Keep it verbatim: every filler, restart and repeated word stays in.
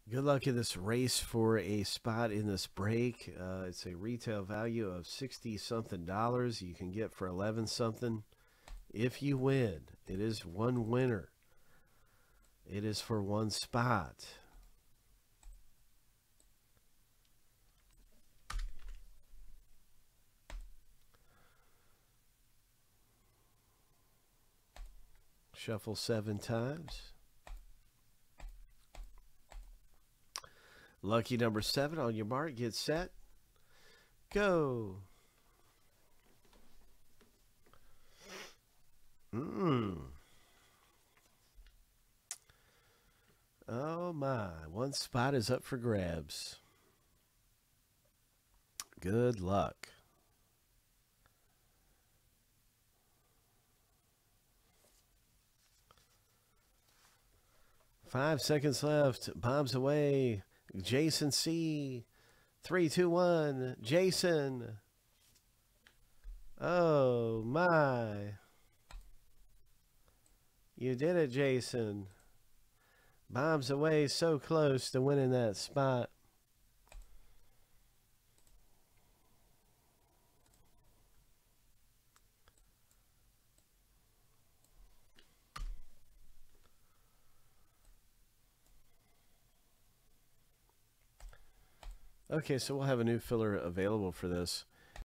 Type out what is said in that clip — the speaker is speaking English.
Good luck in this race for a spot in this break. Uh, it's a retail value of sixty something dollars. You can get for eleven something. If you win, it is one winner. It is for one spot. Shuffle seven times. Lucky number seven, on your mark, get set, go. Mmm. Oh my, one spot is up for grabs. Good luck. Five seconds left. Bombs away. Jason C. Three, two, one. Jason. Oh my. You did it, Jason. Bombs away, so close to winning that spot. Okay, so we'll have a new filler available for this.